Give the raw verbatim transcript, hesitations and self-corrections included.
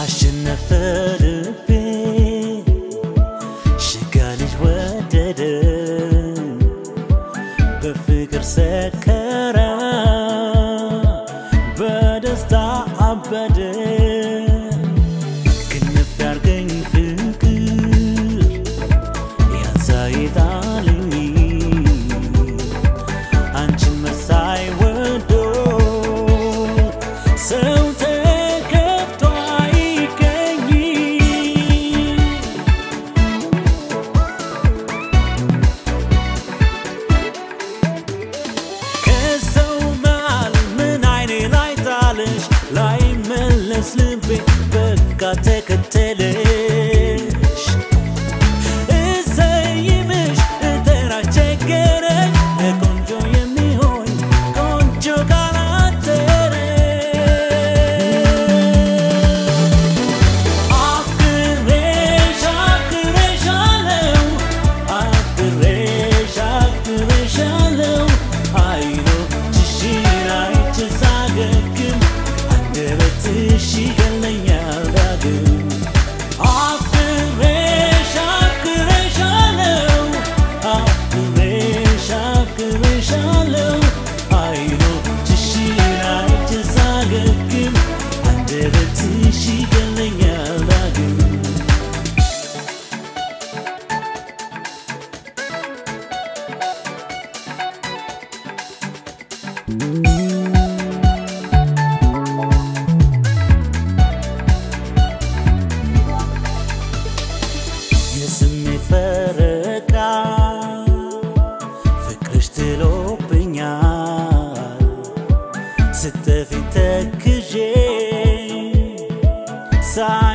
አሸነፈ ልቤ ሽጋልጅ ወደደ በፍቅር ሰከረ በደስታ አበደ ክንፍ ያርገኝ ፍቅር ያንሳይታልኝ አንቺን መሳይ ወዶ ሰው ተከፍቶ አይገኝ ከሰው መሃል ምን አይኔ ላይ ጣለሽ ላይ መለስ ልቤ በቃ ተከተለሽ እሰይምሽ እጠራ ቸገረኝ ቆንጆ የሚሆን ቆንጆ ካላደረ አፍቅሬሽ አፍቅሬሻለሁ አፍቅሬሽ አፍቅሬሻለሁ አይኖችሽን አይቼ ሳገግም አንደበትሽ ይገለኛል ዳግም አፍቅሬሽ አፍቅሬሻለሁ አፍቅሬሽ አፍቅሬሻለሁ አይኖችሽን አይቼ ሳገግም አንደበትሽ ይገለኛል ዳግም የስሜት ፈረቃ ፍቅርሽ ጥሎብኛል ስትጠፊ ተክዤ